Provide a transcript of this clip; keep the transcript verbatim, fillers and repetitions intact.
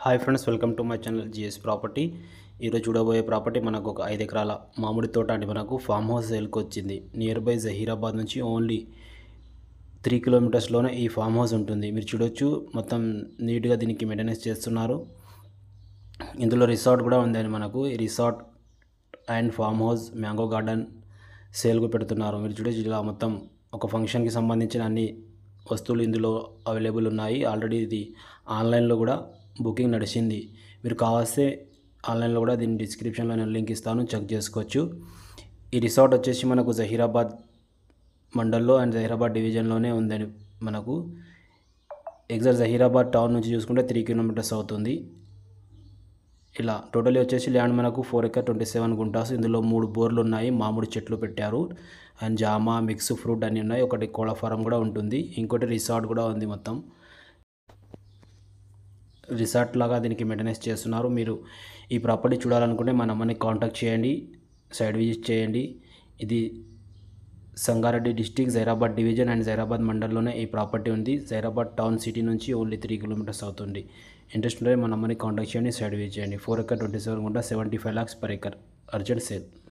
Hi friends, welcome to my channel GS property. ఈరోజు చూడబోయే property మనకు ఒక ఐదు ఎకరాల మామిడి తోట అని మనకు ఫామ్ హౌస్ సేల్కి వచ్చింది. నియర్ బై జహీరాబాద్ నుంచి ఓన్లీ త్రీ కిలోమీటర్స్లోనే ఈ ఫామ్ హౌస్ ఉంటుంది. మీరు చూడొచ్చు, మొత్తం నీట్గా దీనికి మెయింటెనెన్స్ చేస్తున్నారు. ఇందులో రిసార్ట్ కూడా ఉందని మనకు ఈ resort and farm house mango garden సేల్కు పెడుతున్నారు. మీరు చూడొచ్చు, ఇలా మొత్తం ఒక ఫంక్షన్కి సంబంధించిన అన్ని వస్తువులు ఇందులో అవైలబుల్ ఉన్నాయి. ఆల్రెడీ ఇది ఆన్లైన్లో కూడా బుకింగ్ నడిచింది. మీరు కావాల్స్తే ఆన్లైన్లో కూడా దీని డిస్క్రిప్షన్లో నేను లింక్ ఇస్తాను, చెక్ చేసుకోవచ్చు. ఈ రిసార్ట్ వచ్చేసి మనకు జహీరాబాద్ మండల్లో అండ్ జహీరాబాద్ డివిజన్లోనే ఉందని మనకు ఎగ్జాక్ట్ జహీరాబాద్ టౌన్ నుంచి చూసుకుంటే త్రీ కిలోమీటర్స్ అవుతుంది. ఇలా టోటలీ వచ్చేసి ల్యాండ్ మనకు four acre twenty seven guntas. ఇందులో మూడు బోర్లు ఉన్నాయి, మామిడి చెట్లు పెట్టారు అండ్ జామా మిక్స్ ఫ్రూట్ అన్నీ ఉన్నాయి. ఒకటి కోళ్ళ ఫారం కూడా ఉంటుంది, ఇంకోటి రిసార్ట్ కూడా ఉంది. మొత్తం రిసార్ట్ లాగా దీనికి మెయింటెనెన్స్ చేస్తున్నారు. మీరు ఈ ప్రాపర్టీ చూడాలనుకుంటే మా నెంబర్ని కాంటాక్ట్ చేయండి, సైట్ విజిట్ చేయండి. ఇది Sangareddy district Zaheerabad division and Zaheerabad మండల్లోనే ఈ ప్రాపర్టీ ఉంది. జైరాబాద్ టౌన్ సిటీ నుంచి ఓన్లీ త్రీ కిలోమీటర్స్ అవుతుంది. ఇంట్రెస్ట్ ఉంటే మా నెంబర్ని కాంటాక్ట్ చేయండి, సైట్ విజిట్ చేయండి. Four acre twenty seven gunta seventy five lakhs per acre, urgent sale.